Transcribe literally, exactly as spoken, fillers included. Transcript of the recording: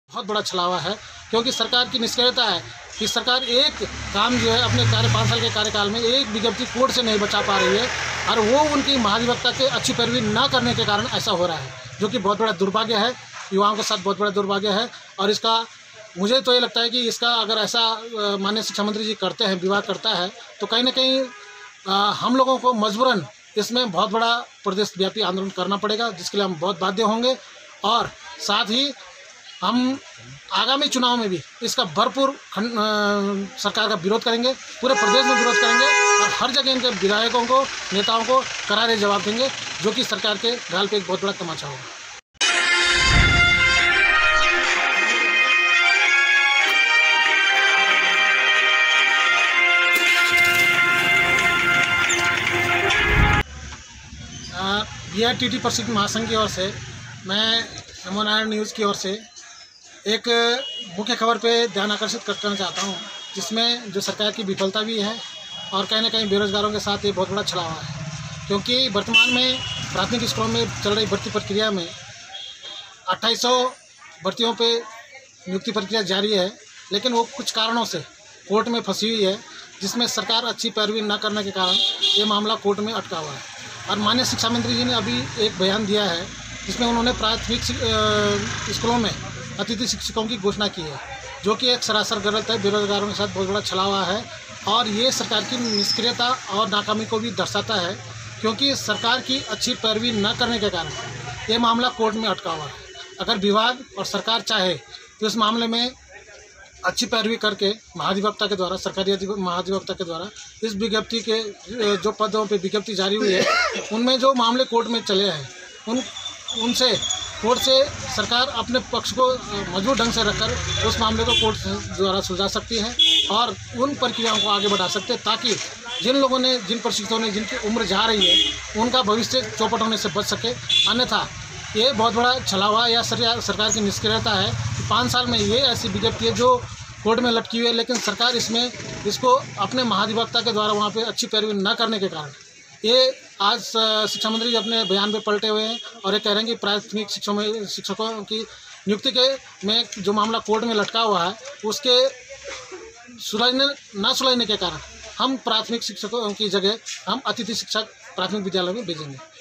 बहुत बड़ा छलावा है, क्योंकि सरकार की निष्क्रियता है कि सरकार एक काम जो है अपने कार्य पाँच साल के कार्यकाल में एक विज्ञप्ति कोर्ट से नहीं बचा पा रही है, और वो उनकी महाधिवक्ता के अच्छी पैरवी ना करने के कारण ऐसा हो रहा है, जो कि बहुत बड़ा दुर्भाग्य है, युवाओं के साथ बहुत बड़ा दुर्भाग्य है। और इसका मुझे तो ये लगता है कि इसका अगर ऐसा माननीय शिक्षा मंत्री जी करते हैं, विभाग करता है, तो कहीं ना कहीं आ, हम लोगों को मजबूरन इसमें बहुत बड़ा प्रदेश व्यापी आंदोलन करना पड़ेगा, जिसके लिए हम बहुत बाध्य होंगे। और साथ ही हम आगामी चुनाव में भी इसका भरपूर सरकार का विरोध करेंगे, पूरे प्रदेश में विरोध करेंगे और हर जगह इनके विधायकों को, नेताओं को करारे जवाब देंगे, जो कि सरकार के गाल पे एक बहुत बड़ा तमाचा होगा। बी आर टी टी प्रशिक्षण महासंघ की ओर से मैं नमो नारायण न्यूज़ की ओर से एक मुख्य खबर पे ध्यान आकर्षित करना चाहता हूँ, जिसमें जो सरकार की विफलता भी है और कहीं ना कहीं बेरोजगारों के साथ ये बहुत बड़ा छलावा है। क्योंकि वर्तमान में प्राथमिक स्कूलों में चल रही भर्ती प्रक्रिया में अट्ठाईस सौ भर्तियों पे नियुक्ति प्रक्रिया जारी है, लेकिन वो कुछ कारणों से कोर्ट में फंसी हुई है, जिसमें सरकार अच्छी पैरवी न करने के कारण ये मामला कोर्ट में अटका हुआ है। और माननीय शिक्षा मंत्री जी ने अभी एक बयान दिया है, जिसमें उन्होंने प्राथमिक स्कूलों में अतिथि शिक्षकों की घोषणा की है, जो कि एक सरासर गलत है, बेरोजगारों के साथ बहुत बड़ा छलावा है और ये सरकार की निष्क्रियता और नाकामी को भी दर्शाता है, क्योंकि सरकार की अच्छी पैरवी न करने के कारण ये मामला कोर्ट में अटका हुआ है। अगर विभाग और सरकार चाहे तो इस मामले में अच्छी पैरवी करके महाधिवक्ता के द्वारा, सरकारी महाधिवक्ता के द्वारा इस विज्ञप्ति के जो पदों पे विज्ञप्ति जारी हुई है, उनमें जो मामले कोर्ट में चले हैं, उन उनसे कोर्ट से सरकार अपने पक्ष को मजबूत ढंग से रखकर उस मामले को कोर्ट द्वारा सुलझा सकती है और उन प्रक्रियाओं को आगे बढ़ा सकते हैं, ताकि जिन लोगों ने, जिन प्रशिक्षकों ने, जिनकी उम्र जा रही है, उनका भविष्य चौपट होने से बच सके। अन्यथा ये बहुत बड़ा छलावा या सरकार की निष्क्रियता है कि पाँच साल में ये ऐसी विज्ञप्ति है जो कोर्ट में लटकी हुई है, लेकिन सरकार इसमें इसको अपने महाधिवक्ता के द्वारा वहाँ पे अच्छी पैरवी न करने के कारण ये आज शिक्षा मंत्री जी अपने बयान पे पलटे हुए हैं और ये कह रहे हैं कि प्राथमिक शिक्षकों में शिक्षकों की नियुक्ति के में जो मामला कोर्ट में लटका हुआ है, उसके सुलझने ना सुलझने के कारण हम प्राथमिक शिक्षकों की जगह हम अतिथि शिक्षक प्राथमिक विद्यालय में भेजेंगे।